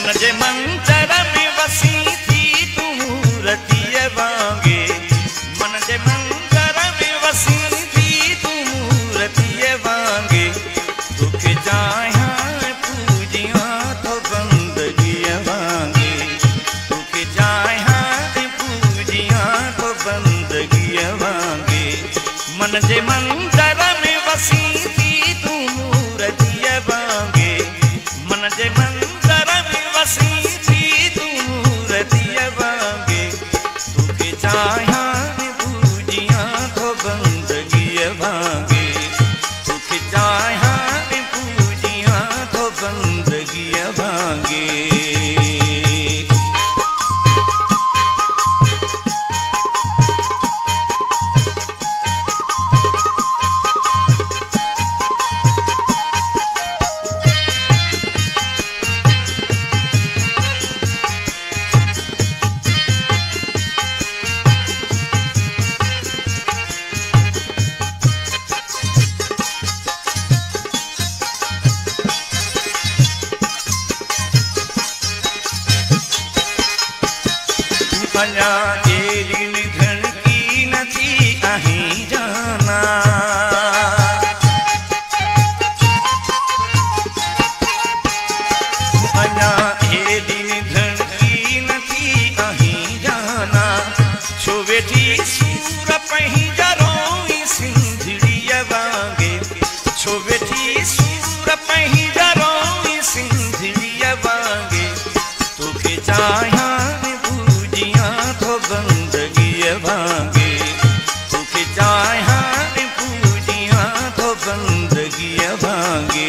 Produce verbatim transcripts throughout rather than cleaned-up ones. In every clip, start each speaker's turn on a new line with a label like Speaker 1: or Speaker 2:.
Speaker 1: मन जे मंतर में वसी थी तू मूर्तिए वांगे। मन जे मंतर में वसी थी तू मूर्तिए वांगे। तुखे चाहा पूजिया तो बंदगिए वांगे। तुखे चाहा पूजिया तो बंदगिए वांगे। मन जे मंतर में वसी थी तू मूर्तिए वांगे। मन जे मंतर में वसी थी तू मूर्तिए वांगे। तुखे चाहा पूजिया तो बंदगिए वांगे। तुखे चाहा पूजिया तो बंदगिए वांगे। अञा एरी निधन की नथी अहीं जाना। अञा एरी निधन की नथी अहीं जाना। छो वेठी सूर पही जरोई सिंधड़ीअ वांगे। छो वेठी सूर पही जरोई सिंधड़ीअ वांगे। तुखे चाहा तो बंदगिए वांगे। तुखे चाहा पूजिया तो बंदगिए वांगे।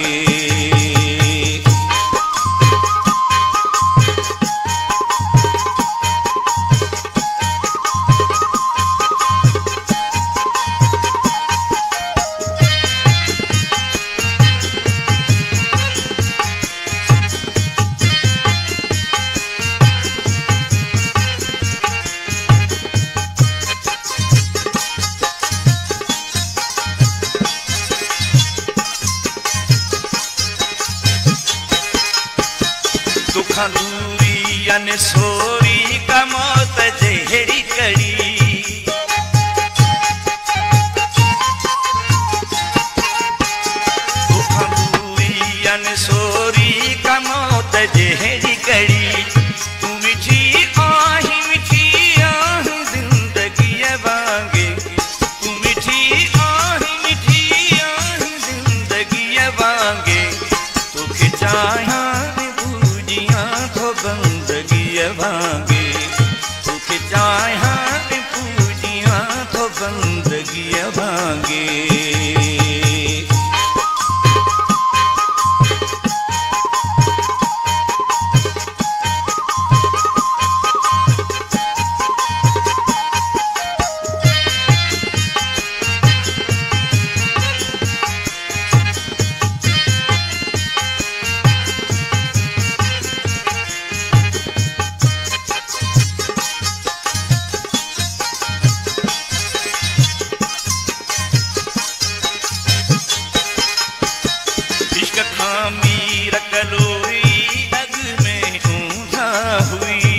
Speaker 1: दुखा दूरी अन सोरी का मौत जहरी कड़ी। दुखा दूरी अन सोरी का मौत जहरी कड़ी। तू मिठी आही मिठी आही जिंदगी वांगे। तू मिठी आही मिठी आही जिंदगी वांगे। तुखे चाहा तो बंदगिए वांगे। तुखे चाहा पूजिया तो बंदगिए वांगे। मीर कलोई अग में ऊंधा हुई।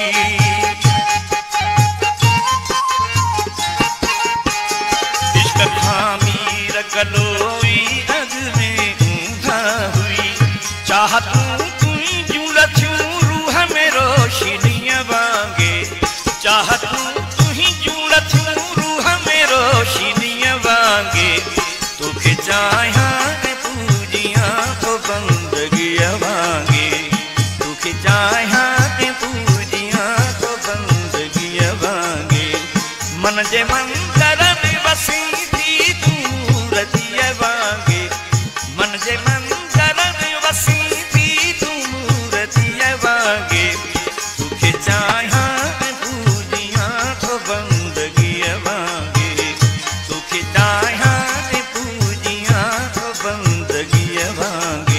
Speaker 1: इश्क मीर कलोई अग में ऊंधा हुई। चाहतू तुई जुड़ा थूं रूह में रोशनियां वांगे। चाहतू तुही जुड़ा थूं रूह में रोशनियां वांगे। तुखे चाहा तो बंदगिए वांगे। तुखे चाहा पूजिया तो बंदगिए वांगे। मन जे मंतर में वसी थी तू मूर्तिए वांगे। मन जे मंतर में वसी थी तू मूर्तिए वांगे। तुखे चाहा पूजिया तो बंदगिए वांगे। तुखे चाहा पूजिया तो बंदगिए वांगे।